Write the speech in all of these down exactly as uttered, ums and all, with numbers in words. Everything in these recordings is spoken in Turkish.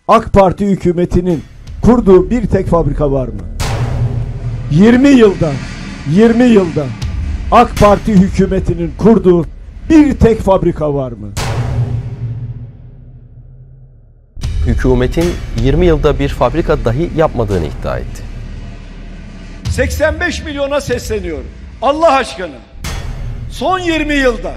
AK Parti hükümetinin kurduğu bir tek fabrika var mı? yirmi yılda, yirmi yılda AK Parti hükümetinin kurduğu bir tek fabrika var mı? Hükümetin yirmi yılda bir fabrika dahi yapmadığını iddia etti. seksen beş milyona sesleniyorum. Allah aşkına. Son yirmi yılda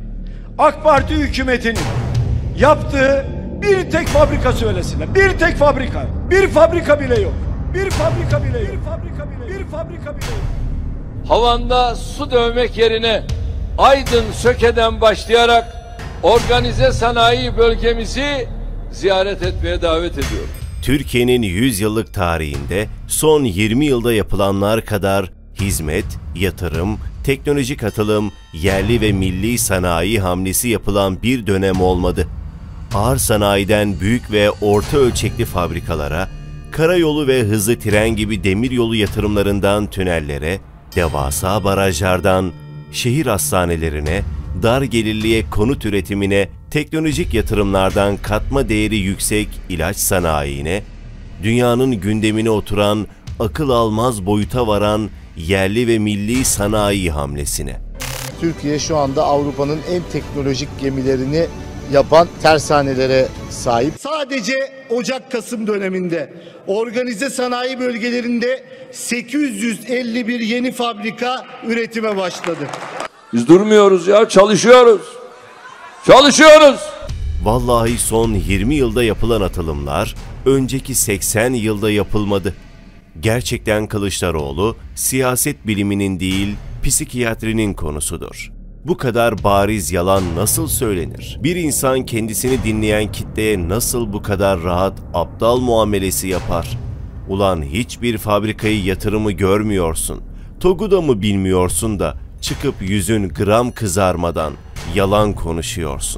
AK Parti hükümetinin yaptığı bir tek fabrika söylesinler. Bir tek fabrika. Bir fabrika bile yok. Bir fabrika bile yok. Bir fabrika bile, bir fabrika bile yok. Havanda su dövmek yerine Aydın Söke'den başlayarak organize sanayi bölgemizi ziyaret etmeye davet ediyorum. Türkiye'nin yüz yıllık tarihinde son yirmi yılda yapılanlar kadar hizmet, yatırım, teknolojik atılım, yerli ve milli sanayi hamlesi yapılan bir dönem olmadı. Ağır sanayiden büyük ve orta ölçekli fabrikalara, karayolu ve hızlı tren gibi demiryolu yatırımlarından tünellere, devasa barajlardan şehir hastanelerine, dar gelirliye konut üretimine, teknolojik yatırımlardan katma değeri yüksek ilaç sanayine, dünyanın gündemine oturan, akıl almaz boyuta varan yerli ve milli sanayi hamlesine. Türkiye şu anda Avrupa'nın en teknolojik gemilerini yapan tersanelere sahip. Sadece Ocak-Kasım döneminde organize sanayi bölgelerinde sekiz yüz elli bir yeni fabrika üretime başladı. Biz durmuyoruz ya, çalışıyoruz. Çalışıyoruz. Vallahi son yirmi yılda yapılan atılımlar önceki seksen yılda yapılmadı. Gerçekten Kılıçdaroğlu siyaset biliminin değil, psikiyatrinin konusudur. Bu kadar bariz yalan nasıl söylenir? Bir insan kendisini dinleyen kitleye nasıl bu kadar rahat aptal muamelesi yapar? Ulan hiçbir fabrikayı yatırımı görmüyorsun. TOG'u da mı bilmiyorsun da çıkıp yüzün gram kızarmadan yalan konuşuyorsun.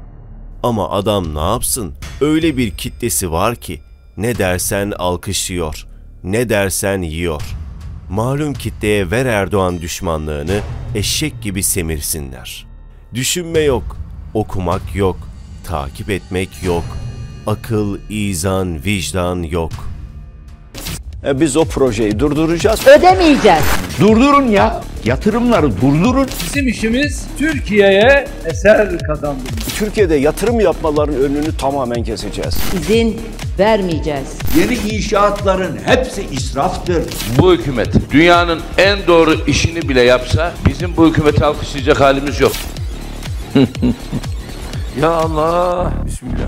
Ama adam ne yapsın? Öyle bir kitlesi var ki ne dersen alkışlıyor, ne dersen yiyor. Malum kitleye ver Erdoğan düşmanlığını, eşek gibi semirsinler. Düşünme yok, okumak yok, takip etmek yok, akıl, izan, vicdan yok. E biz o projeyi durduracağız. Ödemeyeceğiz. Durdurun ya. Yatırımları durdurun. Bizim işimiz Türkiye'ye eser kazandırmak. Türkiye'de yatırım yapmaların önünü tamamen keseceğiz. İzin vermeyeceğiz. Yeni inşaatların hepsi israftır. Bu hükümet dünyanın en doğru işini bile yapsa bizim bu hükümeti alkışlayacak halimiz yok. Ya Allah. Bismillah.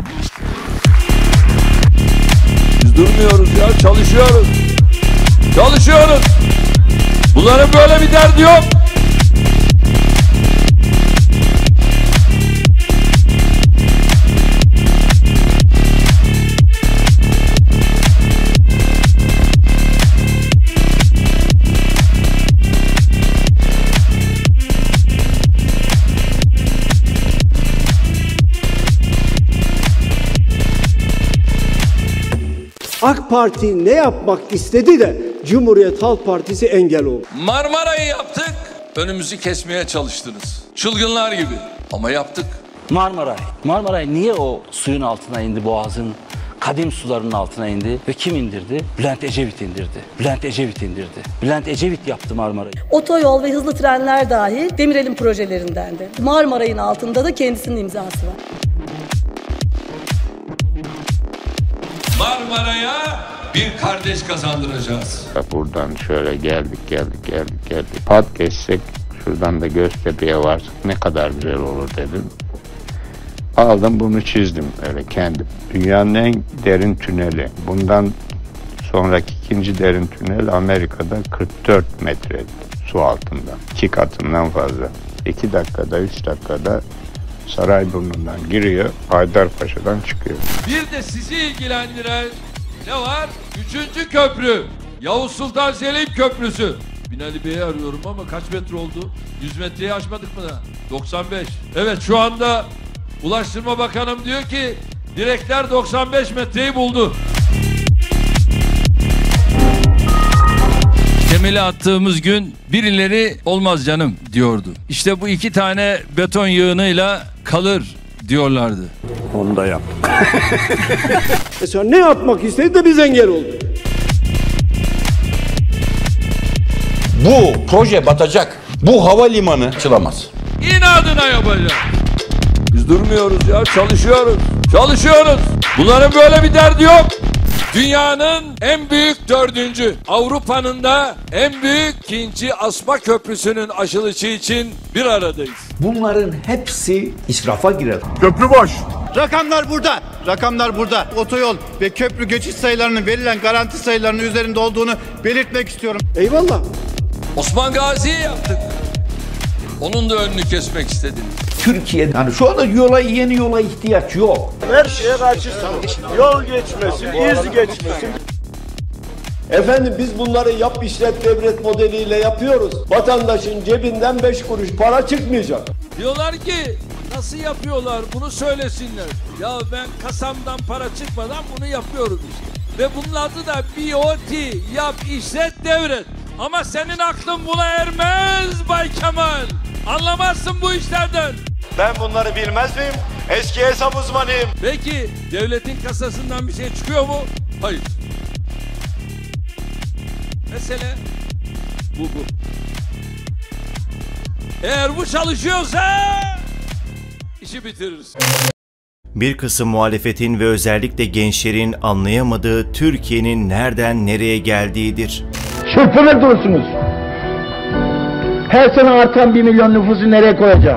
Biz durmuyoruz ya, çalışıyoruz. Çalışıyoruz. Bunların böyle bir derdi yok. AK Parti ne yapmak istedi de Cumhuriyet Halk Partisi engel oldu. Marmara'yı yaptık, önümüzü kesmeye çalıştınız. Çılgınlar gibi ama yaptık. Marmaray. Marmaray niye o suyun altına indi, boğazın kadim sularının altına indi ve kim indirdi? Bülent Ecevit indirdi. Bülent Ecevit indirdi. Bülent Ecevit yaptı Marmara'yı. Otoyol ve hızlı trenler dahil Demirel'in projelerindendi. Marmaray'ın altında da kendisinin imzası var. Marmara'ya bir kardeş kazandıracağız. Buradan şöyle geldik geldik geldik geldik. Pat geçsek şuradan da Göztepe'ye varsak ne kadar güzel olur dedim. Aldım bunu çizdim öyle kendim. Dünyanın en derin tüneli. Bundan sonraki ikinci derin tünel Amerika'da kırk dört metre su altında. İki katından fazla. İki dakikada, üç dakikada Sarayburnu'ndan giriyor, Haydarpaşa'dan çıkıyor. Bir de sizi ilgilendiren ne var? Üçüncü köprü. Yavuz Sultan Selim Köprüsü. Binali Bey'i arıyorum ama kaç metre oldu? yüz metreyi aşmadık mı da? doksan beş. Evet, şu anda Ulaştırma Bakanım diyor ki direkler doksan beş metreyi buldu. Temeli attığımız gün birileri olmaz canım diyordu. İşte bu iki tane beton yığınıyla kalır diyorlardı. Onu da yaptım. Mesela ne yapmak istedi de biz engel olduk. Bu proje batacak. Bu havalimanı açılamaz. İnadına yapacağız. Biz durmuyoruz ya, çalışıyoruz. Çalışıyoruz. Bunların böyle bir derdi yok. Dünyanın en büyük dördüncü, Avrupa'nın da en büyük ikinci asma köprüsünün açılışı için bir aradayız. Bunların hepsi israfa girer. Köprü boş. Rakamlar burada. Rakamlar burada. Otoyol ve köprü geçiş sayılarının verilen garanti sayılarının üzerinde olduğunu belirtmek istiyorum. Eyvallah. Osman Gazi'yi yaptık. Onun da önünü kesmek istedim. Türkiye'de yani şu anda yola, yeni yola ihtiyaç yok. Her şeye karşısınız. Yol geçmesin, iz geçmesin. Efendim biz bunları yap işlet devlet modeliyle yapıyoruz. Vatandaşın cebinden beş kuruş para çıkmayacak. Diyorlar ki nasıl yapıyorlar bunu söylesinler. Ya ben kasamdan para çıkmadan bunu yapıyorum işte. Ve bunun adı da B O T, yap işlet devret. Ama senin aklın buna ermez Bay Kemal. Anlamazsın bu işlerden. Ben bunları bilmez miyim? Eski hesap uzmanıyım. Peki devletin kasasından bir şey çıkıyor mu? Hayır. Mesele bu bu. Eğer bu çalışıyorsa işi bitiririz. Bir kısım muhalefetin ve özellikle gençlerin anlayamadığı Türkiye'nin nereden nereye geldiğidir. Çırpınır durursunuz. Her sene artan bir milyon nüfusu nereye koyacağım?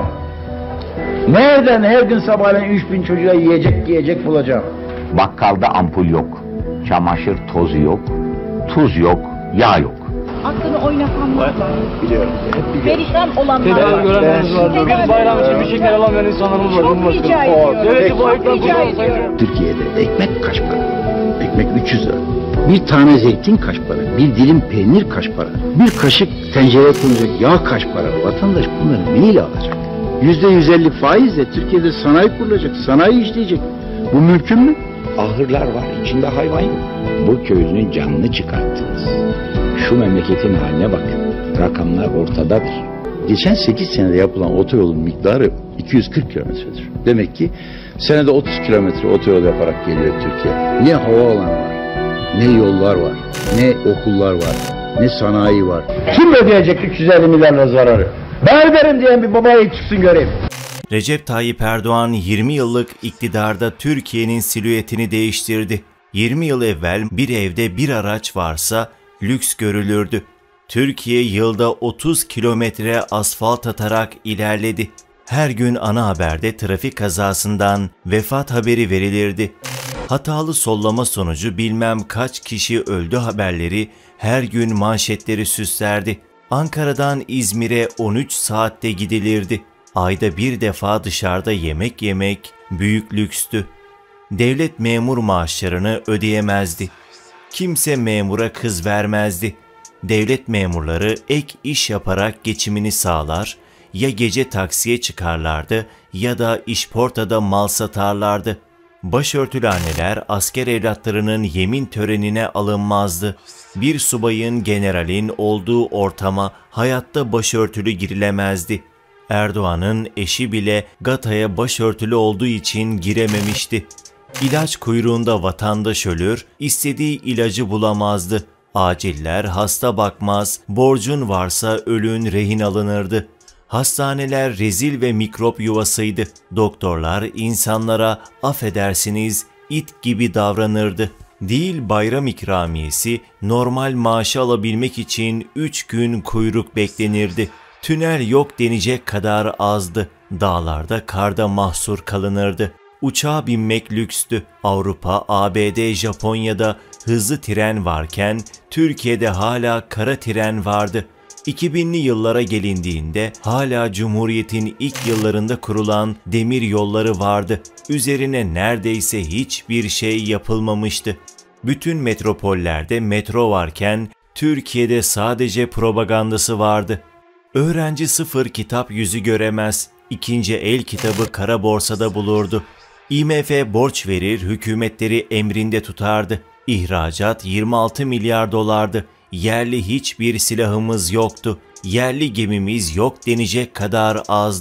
Nereden her gün sabahleyin üç bin çocuğa yiyecek giyecek bulacağım? Bakkalda ampul yok, çamaşır tozu yok, tuz yok, yağ yok. Aklını oynatanlar var. Biliyorum. Hep biliyorum. Perişan olanlar var. Tedavi görenlerimiz var. Bir bayram için bir şeker alamayan insanlarımız var. Çok rica ediyorum. Çok rica ediyorum. Türkiye'de ekmek kaç para? Ekmek üç yüz lira. Bir tane zeytin kaç para? Bir dilim peynir kaç para? Bir kaşık tencereye konacak yağ kaç para? Vatandaş bunları neyle alacak? Yüzde yüz elli faizle Türkiye'de sanayi kurulacak, sanayi işleyecek. Bu mümkün mü? Ahırlar var, içinde hayvan yok. Bu köylünün canını çıkarttınız. Şu memleketin haline bakın. Rakamlar ortadadır. Geçen sekiz senede yapılan otoyolun miktarı iki yüz kırk kilometredir. Demek ki senede otuz kilometre otoyol yaparak geliyor Türkiye. Ne havaalanı var, ne yollar var, ne okullar var, ne sanayi var. Kim ödeyecek üç yüz elli milyar lira zararı? Ben öderim diyen bir babaya çıksın göreyim. Recep Tayyip Erdoğan yirmi yıllık iktidarda Türkiye'nin silüetini değiştirdi. yirmi yıl evvel bir evde bir araç varsa lüks görülürdü. Türkiye yılda otuz kilometre asfalt atarak ilerledi. Her gün ana haberde trafik kazasından vefat haberi verilirdi. Hatalı sollama sonucu bilmem kaç kişi öldü haberleri her gün manşetleri süslerdi. Ankara'dan İzmir'e on üç saatte gidilirdi. Ayda bir defa dışarıda yemek yemek büyük lükstü. Devlet memur maaşlarını ödeyemezdi. Kimse memura kız vermezdi. Devlet memurları ek iş yaparak geçimini sağlar, ya gece taksiye çıkarlardı ya da işportada mal satarlardı. Başörtülü anneler asker evlatlarının yemin törenine alınmazdı. Bir subayın, generalin olduğu ortama hayatta başörtülü girilemezdi. Erdoğan'ın eşi bile Gata'ya başörtülü olduğu için girememişti. İlaç kuyruğunda vatandaş ölür, istediği ilacı bulamazdı. Aciller hasta bakmaz, borcun varsa ölün rehin alınırdı. Hastaneler rezil ve mikrop yuvasıydı. Doktorlar insanlara affedersiniz it gibi davranırdı. Değil bayram ikramiyesi, normal maaşı alabilmek için üç gün kuyruk beklenirdi. Tünel yok denecek kadar azdı. Dağlarda karda mahsur kalınırdı. Uçağa binmek lükstü. Avrupa, A B D, Japonya'da hızlı tren varken Türkiye'de hala kara tren vardı. iki binli yıllara gelindiğinde hala Cumhuriyet'in ilk yıllarında kurulan demir yolları vardı. Üzerine neredeyse hiçbir şey yapılmamıştı. Bütün metropollerde metro varken Türkiye'de sadece propagandası vardı. Öğrenci sıfır kitap yüzü göremez. İkinci el kitabı kara borsada bulurdu. I M F borç verir, hükümetleri emrinde tutardı. İhracat yirmi altı milyar dolardı. Yerli hiçbir silahımız yoktu. Yerli gemimiz yok denecek kadar azdı.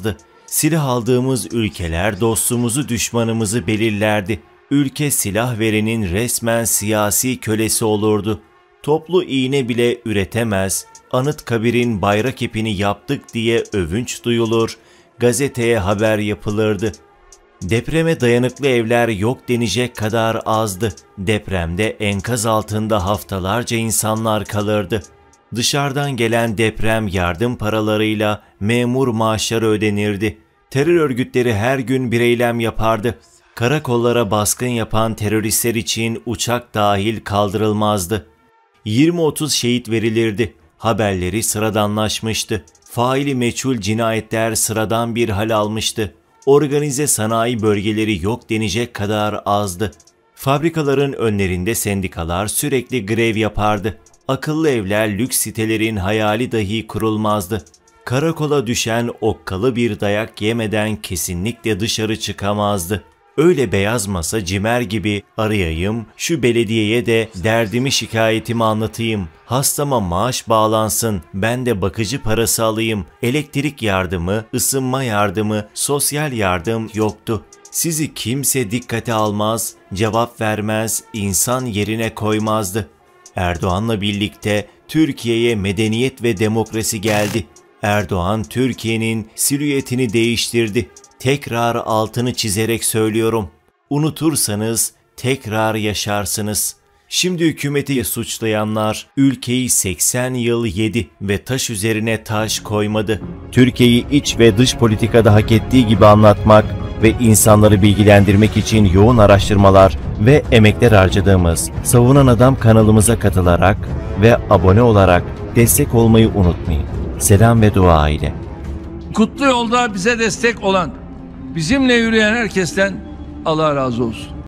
Silah aldığımız ülkeler dostumuzu düşmanımızı belirlerdi. Ülke silah verenin resmen siyasi kölesi olurdu. Toplu iğne bile üretemez, Anıtkabir'in bayrak ipini yaptık diye övünç duyulur, gazeteye haber yapılırdı. Depreme dayanıklı evler yok denecek kadar azdı. Depremde enkaz altında haftalarca insanlar kalırdı. Dışarıdan gelen deprem yardım paralarıyla memur maaşları ödenirdi. Terör örgütleri her gün bir eylem yapardı. Karakollara baskın yapan teröristler için uçak dahil kaldırılmazdı. yirmi otuz şehit verilirdi. Haberleri sıradanlaşmıştı. Faili meçhul cinayetler sıradan bir hal almıştı. Organize sanayi bölgeleri yok denecek kadar azdı. Fabrikaların önlerinde sendikalar sürekli grev yapardı. Akıllı evler lüks sitelerin hayali dahi kurulmazdı. Karakola düşen okkalı bir dayak yemeden kesinlikle dışarı çıkamazdı. Öyle beyaz masa cimer gibi arayayım, şu belediyeye de derdimi şikayetimi anlatayım, hastama maaş bağlansın, ben de bakıcı parası alayım, elektrik yardımı, ısınma yardımı, sosyal yardım yoktu. Sizi kimse dikkate almaz, cevap vermez, insan yerine koymazdı. Erdoğan'la birlikte Türkiye'ye medeniyet ve demokrasi geldi. Erdoğan Türkiye'nin silüetini değiştirdi. Tekrar altını çizerek söylüyorum. Unutursanız tekrar yaşarsınız. Şimdi hükümeti suçlayanlar ülkeyi seksen yıl yedi ve taş üzerine taş koymadı. Türkiye'yi iç ve dış politikada hak ettiği gibi anlatmak ve insanları bilgilendirmek için yoğun araştırmalar ve emekler harcadığımız Savunan Adam kanalımıza katılarak ve abone olarak destek olmayı unutmayın. Selam ve dua ile. Kutlu yolda bize destek olan, bizimle yürüyen herkesten Allah razı olsun.